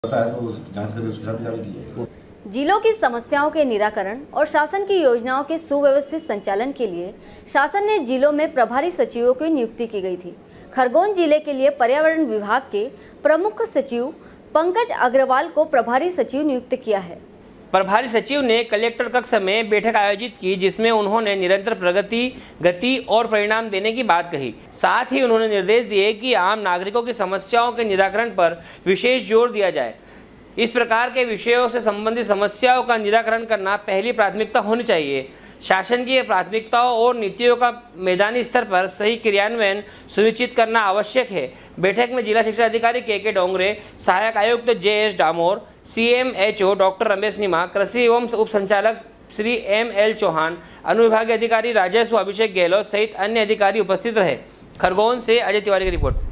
पता है तो जांच करके उसके साथ कार्रवाई की जाएगी। जिलों की समस्याओं के निराकरण और शासन की योजनाओं के सुव्यवस्थित संचालन के लिए शासन ने जिलों में प्रभारी सचिवों की नियुक्ति की गई थी। खरगोन जिले के लिए पर्यावरण विभाग के प्रमुख सचिव पंकज अग्रवाल को प्रभारी सचिव नियुक्त किया है। प्रभारी सचिव ने कलेक्टर कक्ष में बैठक आयोजित की, जिसमें उन्होंने निरंतर प्रगति, गति और परिणाम देने की बात कही। साथ ही उन्होंने निर्देश दिए कि आम नागरिकों की समस्याओं के निराकरण पर विशेष जोर दिया जाए। इस प्रकार के विषयों से संबंधित समस्याओं का निराकरण करना पहली प्राथमिकता होनी चाहिए। शासन की प्राथमिकताओं और नीतियों का मैदानी स्तर पर सही क्रियान्वयन सुनिश्चित करना आवश्यक है। बैठक में जिला शिक्षा अधिकारी के डोंगरे, सहायक आयुक्त JS Damor, CMHO doctor Ramesh Nima, कृषि एवं उप संचालक श्री ML चौहान, अनुविभागीय अधिकारी राजस्व अभिषेक गहलोत सहित अन्य अधिकारी उपस्थित रहे। खरगोन से अजय तिवारी की रिपोर्ट।